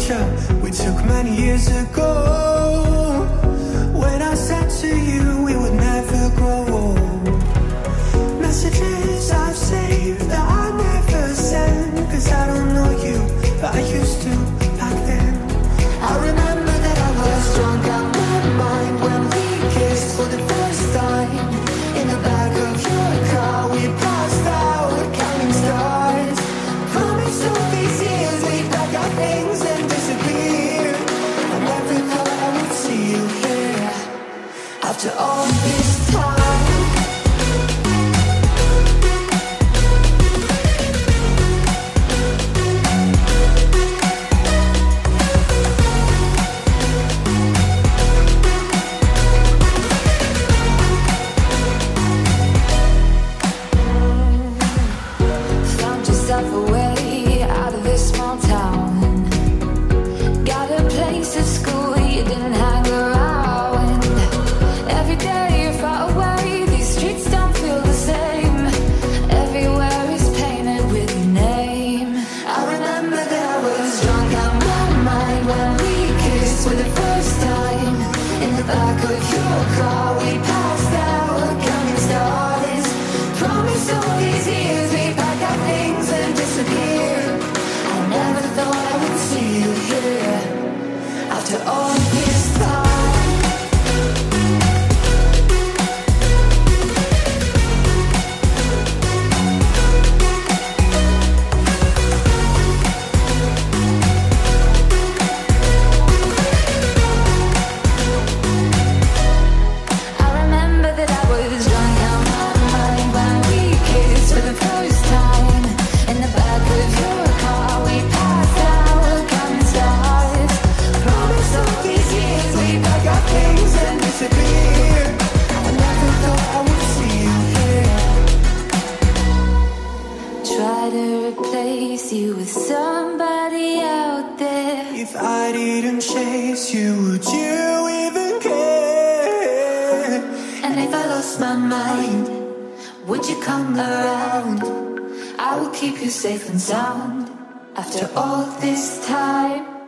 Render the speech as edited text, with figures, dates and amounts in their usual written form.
picture we took many years ago, when I said to you we would never grow old. Messages I've saved that I never send, cause I don't know you, but I used to back then. I remember that I was drunk out my mind when we kissed for the first time. In the back of your car we passed out counting stars. Promised all these years we'd pack our things and disappear. I never thought I would see you here after all this time. Away out of this small town, got a place at school you didn't hang around. Every day you're far away, these streets don't feel the same. Everywhere is painted with your name. I remember that I was drunk out my mind when we kissed for the first time. In the back of your car we passed out counting stars. Promised all these years we'd pack our things and disappear. I never thought I would see you here after all this time. I remember that I was drunk out my mind when we kissed for the first time. In the back of your car we passed out counting stars. Promised all these years we'd pack our things and disappear. I never thought I would see you here. Try to replace you with somebody out there. If I didn't chase you, would you even care? And if I lost my mind, would you come around? I will keep you safe and sound after all this time.